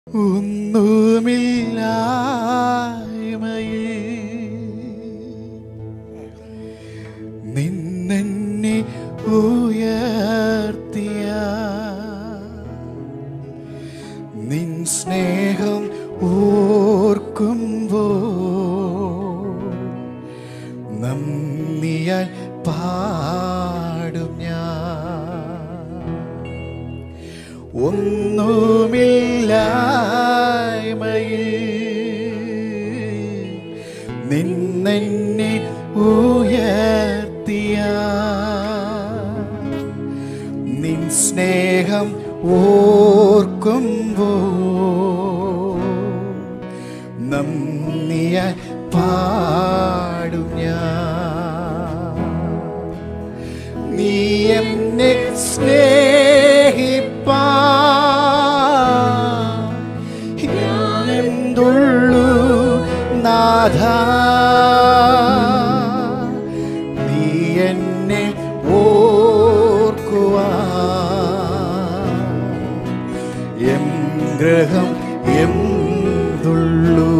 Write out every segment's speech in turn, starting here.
നിന്നെ ഉയർത്തിയ നിൻ സ്നേഹം ഓർക്കുമ്പോൾ നന്ദിയാൽ പാടും ഞാൻ. ഒന്നുമില്ലായ്മയിൽ നിന്നെ ഉയർത്തിയ നിൻ സ്നേഹം ഓർക്കുമ്പോൾ നന്ദിയാൽ പാടും ഞാൻ. നീ എന്നെ സ്നേഹിപ്പാൻ ഞാനെന്തുള്ളു നാഥാ. നീ എന്നെ ഓർക്കുവാൻ എം ഗ്രഹം എന്തുള്ളു.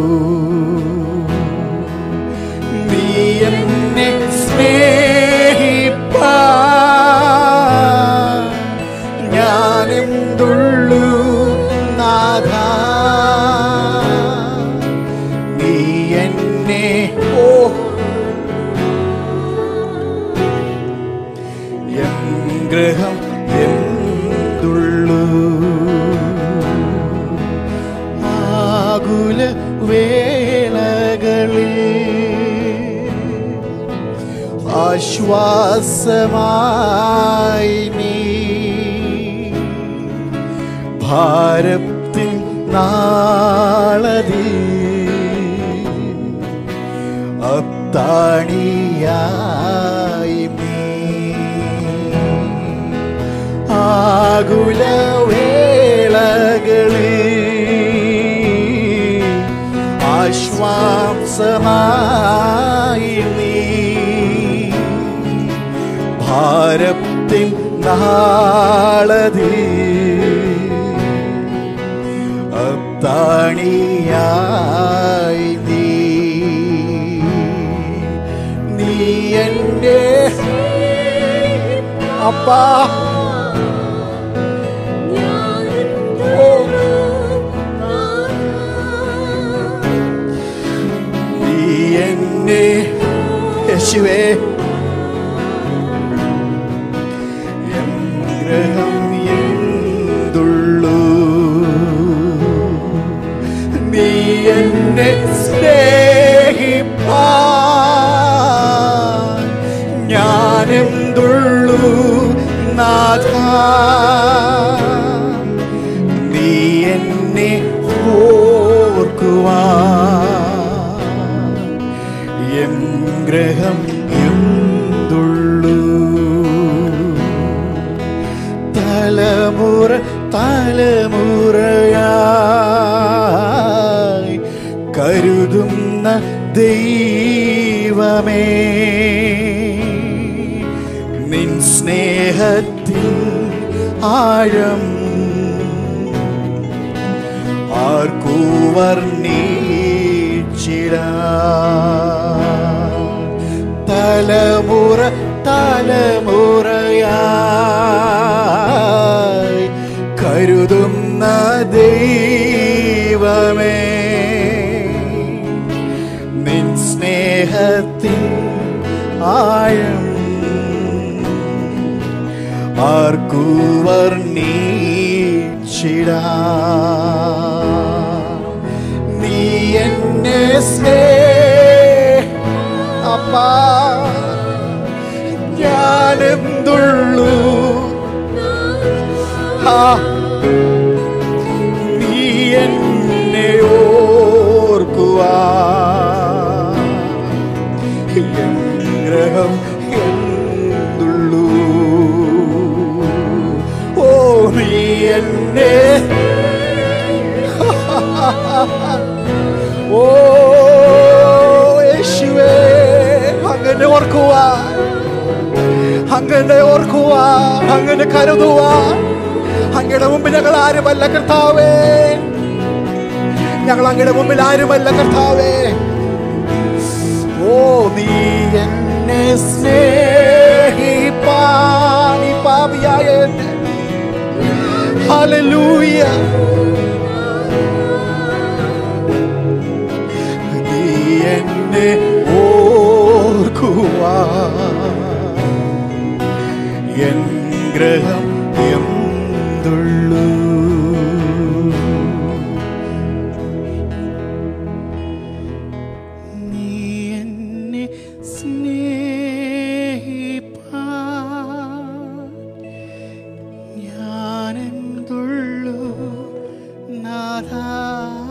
നീ എന്നെ സ്നേഹിപ്പാൻ ഞാനെന്തുള്ളു നാഥാ. നീ എന്നെ എം ഗ്രഹം എന്തുള്ളു. ആകുല വേളകളിൽ ആശ്വാസമായി നീ ഭാരത്തിൻ നാളതിൽ അത്താണിയായി നീ. ആകുല വേളകളിൽ ആശ്വാസമായി നീ ഭാരത്തിൻ നാളതിൽ അത്താണിയായി നീ. നീ എൻ്റെ അപ്പാ. നീ എന്നെ യേശുവേ എം ഗ്രഹം എന്തുള്ളു. നീ എന്നെ സ്നേഹിപ്പാൻ ഞാനെന്തുള്ളു നാഥാ. നീ എന്നെ ഓർക്കുവാൻ എം ഗ്രഹം എന്തുള്ളു. തലമുറ തലമുറയായി കരുതുന്ന ദൈവമേ നിൻ സ്നേഹത്തിൻ ആഴം ആർക്കു വർണ്ണിച്ചിടാൻ. തലമുറ തലമുറയായി കരുതുന്ന ദൈവമേ നിൻ സ്നേഹത്തിൻ ആഴം ആർക്കു വർണ്ണിച്ചിടാൻ. നീ എന്നെ അപ്പാ ഞാനെന്തുള്ളു. നീ എന്നെ ഓർക്കുവാൻ എം ഗ്രഹം എന്തുള്ളു. ഓ നീ എന്നെ ഓ യേശുവേ അങ്ങനെ ഓർക്കുവാൻ അങ്ങനെ ഓർക്കുവാൻ അങ്ങനെ കരുതുവാൻ അങ്ങയുടെ മുമ്പിൽ ഞങ്ങൾ ആരുമല്ല കർത്താവേ. ഞങ്ങൾ അങ്ങയുടെ മുമ്പിൽ ആരുമല്ല കർത്താവേ. ഓ നീ എന്നെ സ്നേഹിപ്പാൻ ഈ പാപിയായ എന്നെ, ഹല്ലേലൂയ, നീ എന്നെ ഓർക്കുവാൻ എൻ ഗ്രഹം എന്തുള്ളൂ. നീ എന്നെ സ്നേഹിപ്പാൻ ഞാനെന്തുള്ളൂ നാഥാ.